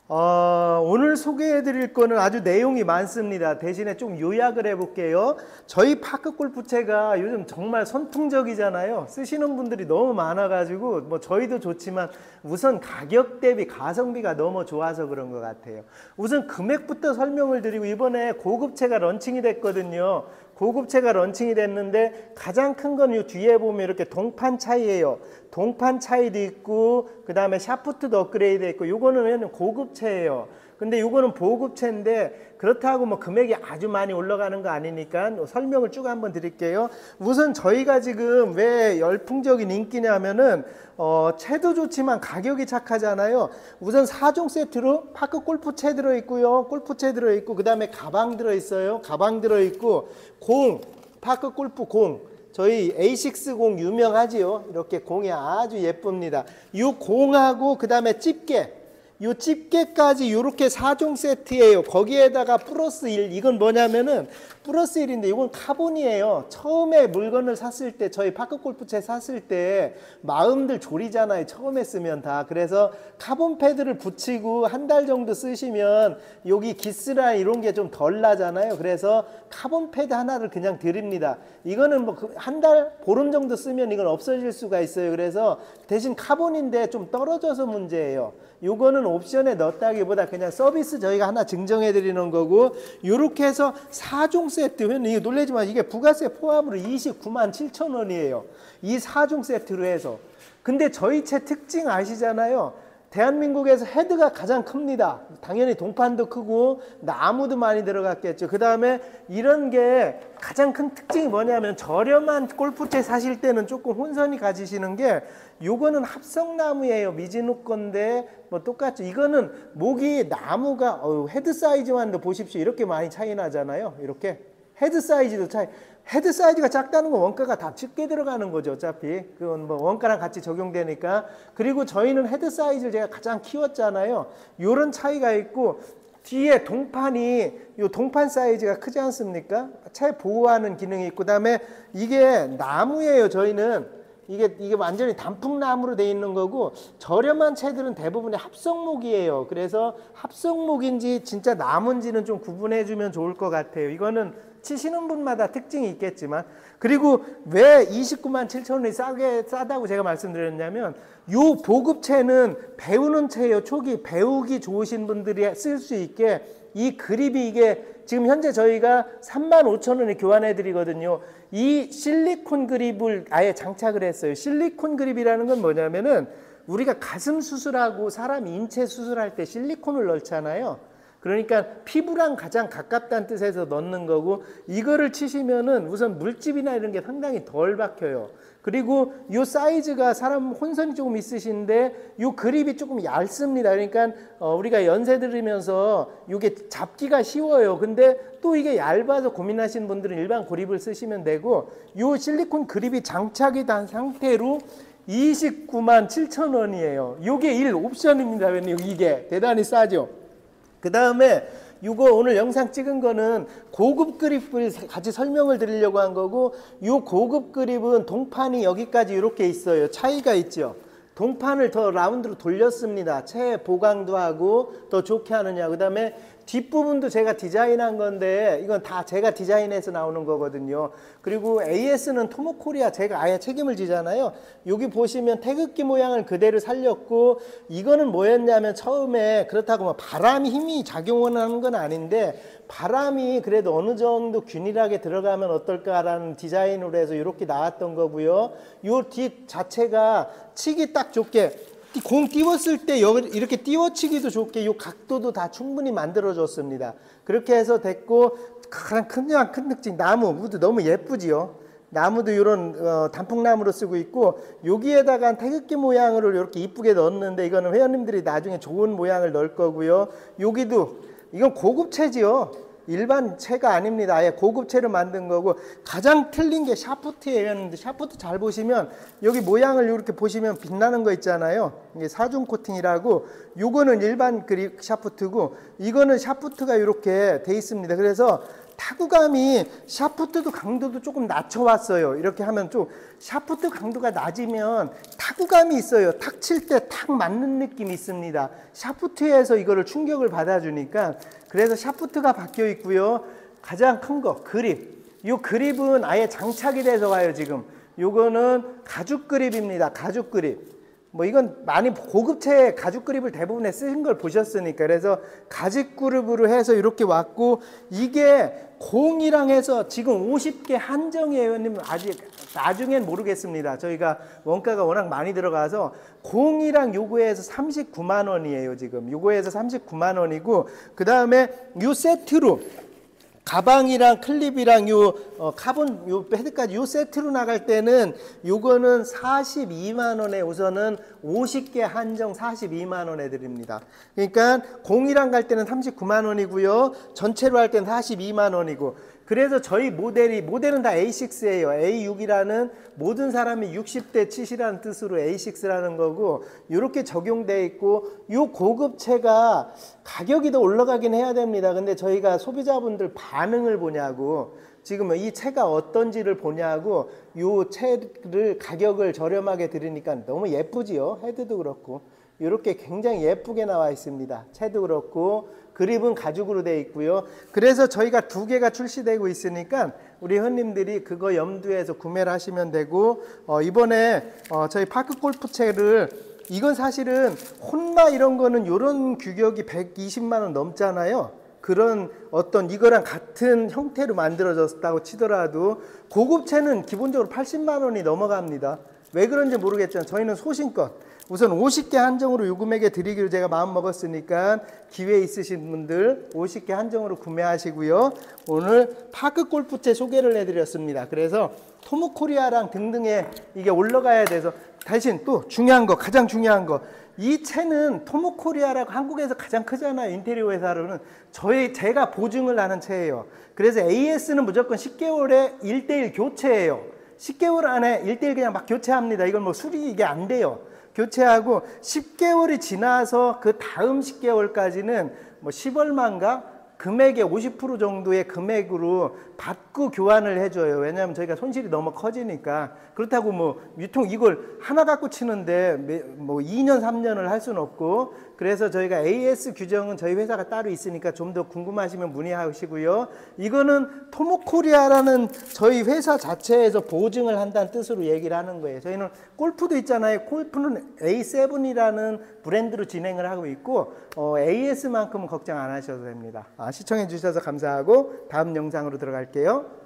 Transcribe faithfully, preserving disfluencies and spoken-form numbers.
어, 오늘 소개해 드릴 거는 아주 내용이 많습니다. 대신에 좀 요약을 해 볼게요. 저희 파크 골프채가 요즘 정말 선풍적이잖아요. 쓰시는 분들이 너무 많아 가지고 뭐 저희도 좋지만 우선 가격 대비 가성비가 너무 좋아서 그런 것 같아요. 우선 금액부터 설명을 드리고, 이번에 고급채가 런칭이 됐거든요. 고급채가 런칭이 됐는데 가장 큰 건 이 뒤에 보면 이렇게 동판 차이예요. 동판 차이도 있고, 그 다음에 샤프트도 업그레이드 있고, 요거는 고급채예요. 근데 요거는 보급채인데 그렇다고 뭐 금액이 아주 많이 올라가는 거 아니니까 설명을 쭉 한번 드릴게요. 우선 저희가 지금 왜 열풍적인 인기냐면은 어, 채도 좋지만 가격이 착하잖아요. 우선 사 종 세트로 파크 골프채 들어있고요, 골프채 들어있고, 그 다음에 가방 들어있어요. 가방 들어있고, 공, 파크 골프 공, 저희 에이식스 공 유명하지요. 이렇게 공이 아주 예쁩니다. 이 공하고 그 다음에 집게, 요 집게까지 요렇게 사 종 세트예요. 거기에다가 플러스 일, 이건 뭐냐면은 플러스 일인데 이건 카본이에요. 처음에 물건을 샀을 때, 저희 파크 골프채 샀을 때 마음들 졸이잖아요, 처음에 쓰면 다. 그래서 카본 패드를 붙이고 한 달 정도 쓰시면 여기 기스나 이런 게 좀 덜 나잖아요. 그래서 카본 패드 하나를 그냥 드립니다. 이거는 뭐 한 달, 보름 정도 쓰면 이건 없어질 수가 있어요. 그래서 대신 카본인데 좀 떨어져서 문제예요. 요거는 옵션에 넣었다기보다 그냥 서비스 저희가 하나 증정해 드리는 거고, 요렇게 해서 사 종 세트, 이거 놀라지 마, 이게 부가세 포함으로 이십구만 칠천 원이에요 이 사 종 세트로 해서. 근데 저희 채 특징 아시잖아요. 대한민국에서 헤드가 가장 큽니다. 당연히 동판도 크고 나무도 많이 들어갔겠죠. 그 다음에 이런 게 가장 큰 특징이 뭐냐면, 저렴한 골프채 사실 때는 조금 혼선이 가지시는 게, 요거는 합성나무예요. 미즈노 건데 뭐 똑같죠. 이거는 목이 나무가, 어휴, 헤드 사이즈만도 보십시오. 이렇게 많이 차이 나잖아요. 이렇게 헤드 사이즈도 차이. 헤드 사이즈가 작다는 건 원가가 다 적게 들어가는 거죠. 어차피 그건 뭐 원가랑 같이 적용되니까. 그리고 저희는 헤드 사이즈를 제가 가장 키웠잖아요. 요런 차이가 있고, 뒤에 동판이, 요 동판 사이즈가 크지 않습니까? 채 보호하는 기능이 있고, 그다음에 이게 나무예요. 저희는 이게 이게 완전히 단풍나무로 돼 있는 거고, 저렴한 채들은 대부분이 합성목이에요. 그래서 합성목인지 진짜 나무인지는 좀 구분해 주면 좋을 것 같아요. 이거는 치시는 분마다 특징이 있겠지만. 그리고 왜 이십구만 칠천 원이 싸게 싸다고 제가 말씀드렸냐면, 요 보급채는 배우는 채예요. 초기 배우기 좋으신 분들이 쓸 수 있게 이 그립이, 이게 지금 현재 저희가 삼만 오천 원에 교환해 드리거든요. 이 실리콘 그립을 아예 장착을 했어요. 실리콘 그립이라는 건 뭐냐면은, 우리가 가슴 수술하고 사람 인체 수술할 때 실리콘을 넣잖아요. 그러니까 피부랑 가장 가깝다는 뜻에서 넣는 거고, 이거를 치시면은 우선 물집이나 이런 게 상당히 덜 박혀요. 그리고 요 사이즈가 사람 혼선이 조금 있으신데, 요 그립이 조금 얇습니다. 그러니까 어 우리가 연세 들으면서 요게 잡기가 쉬워요. 근데 또 이게 얇아서 고민하시는 분들은 일반 그립을 쓰시면 되고, 요 실리콘 그립이 장착이 된 상태로 이십구만 칠천 원이에요 요게 일 옵션입니다. 이게 대단히 싸죠. 그 다음에 이거 오늘 영상 찍은 거는 고급 그립을 같이 설명을 드리려고 한 거고, 이 고급 그립은 동판이 여기까지 이렇게 있어요. 차이가 있죠. 동판을 더 라운드로 돌렸습니다. 채 보강도 하고 더 좋게 하느냐. 그 다음에 뒷부분도 제가 디자인한 건데, 이건 다 제가 디자인해서 나오는 거거든요. 그리고 에이에스는 토모코리아 제가 아예 책임을 지잖아요. 여기 보시면 태극기 모양을 그대로 살렸고, 이거는 뭐였냐면, 처음에 그렇다고 뭐 바람이 힘이 작용하는 건 아닌데, 바람이 그래도 어느 정도 균일하게 들어가면 어떨까라는 디자인으로 해서 이렇게 나왔던 거고요. 요 뒷 자체가 치기 딱 좋게, 공 띄웠을 때 여기 이렇게 띄워치기도 좋게 이 각도도 다 충분히 만들어줬습니다. 그렇게 해서 됐고, 가장 큰, 큰 특징, 나무, 무드 너무 예쁘지요. 나무도 이런 어, 단풍나무로 쓰고 있고, 여기에다가 태극기 모양으로 이렇게 이쁘게 넣었는데, 이거는 회원님들이 나중에 좋은 모양을 넣을 거고요. 여기도 이건 고급채지요. 일반 채가 아닙니다. 아예 고급채로 만든 거고, 가장 틀린 게 샤프트예요. 샤프트 잘 보시면 여기 모양을 이렇게 보시면 빛나는 거 있잖아요. 이게 사중 코팅이라고, 요거는 일반 그립 샤프트고, 이거는 샤프트가 이렇게 돼 있습니다. 그래서 타구감이 샤프트도 강도도 조금 낮춰왔어요. 이렇게 하면 좀 샤프트 강도가 낮으면 타구감이 있어요. 탁 칠 때 탁 맞는 느낌이 있습니다. 샤프트에서 이거를 충격을 받아주니까. 그래서 샤프트가 바뀌어 있고요. 가장 큰 거 그립. 이 그립은 아예 장착이 돼서 와요. 지금 요거는 가죽 그립입니다. 가죽 그립. 뭐 이건 많이 고급체 가죽 그립을 대부분에 쓰신 걸 보셨으니까. 그래서 가죽 그립으로 해서 이렇게 왔고, 이게 공이랑 해서 지금 오십 개 한정이에요. 의원님 아직 나중엔 모르겠습니다. 저희가 원가가 워낙 많이 들어가서 공이랑 요거에서 삼십구만 원이에요. 지금 요거에서 삼십구만 원이고, 그 다음에 요 세트로 가방이랑 클립이랑 요 어, 카본 요 패드까지 요 세트로 나갈 때는 요거는 사십이만 원에 우선은 오십 개 한정 사십이만 원에 드립니다. 그러니까 공이랑 갈 때는 삼십구만 원이고요. 전체로 할 때는 사십이만 원이고. 그래서 저희 모델이 모델은 다 에이 식스예요. 에이 식스라는 모든 사람이 육십 대 치시라는 뜻으로 에이 식스라는 거고, 이렇게 적용돼 있고, 요 고급체가 가격이 더 올라가긴 해야 됩니다. 근데 저희가 소비자분들 반응을 보냐고, 지금 이 채가 어떤지를 보냐고 요 채를 가격을 저렴하게 드리니까 너무 예쁘지요. 헤드도 그렇고 이렇게 굉장히 예쁘게 나와 있습니다. 채도 그렇고 그립은 가죽으로 되어 있고요. 그래서 저희가 두 개가 출시되고 있으니까 우리 회원님들이 그거 염두에서 구매를 하시면 되고, 어 이번에 어 저희 파크 골프채를, 이건 사실은 혼마 이런 거는 이런 규격이 백이십만 원 넘잖아요. 그런 어떤 이거랑 같은 형태로 만들어졌다고 치더라도 고급채는 기본적으로 팔십만 원이 넘어갑니다. 왜 그런지 모르겠지만 저희는 소신껏 우선 오십 개 한정으로 요 금액에 드리기로 제가 마음 먹었으니까 기회 있으신 분들 오십 개 한정으로 구매하시고요. 오늘 파크 골프채 소개를 해드렸습니다. 그래서 토모코리아랑 등등에 이게 올라가야 돼서, 대신 또 중요한 거, 가장 중요한 거, 이 채는 토모코리아라고 한국에서 가장 크잖아요. 인테리어 회사로는. 저희 제가 보증을 하는 채예요. 그래서 에이에스는 무조건 십 개월에 일 대일 교체예요. 십 개월 안에 일 대일 그냥 막 교체합니다. 이건 뭐 수리 이게 안 돼요. 교체하고 십 개월이 지나서 그 다음 십 개월까지는 뭐 십 얼마인가? 금액의 오십 퍼센트 정도의 금액으로 받고 교환을 해줘요. 왜냐하면 저희가 손실이 너무 커지니까. 그렇다고 뭐 유통 이걸 하나 갖고 치는데 뭐 이 년 삼 년을 할 수는 없고, 그래서 저희가 에이에스 규정은 저희 회사가 따로 있으니까 좀 더 궁금하시면 문의하시고요. 이거는 토모코리아라는 저희 회사 자체에서 보증을 한다는 뜻으로 얘기를 하는 거예요. 저희는 골프도 있잖아요. 골프는 에이 세븐이라는 브랜드로 진행을 하고 있고, 어, 에이에스만큼은 걱정 안 하셔도 됩니다. 아, 시청해 주셔서 감사하고 다음 영상으로 들어갈게요.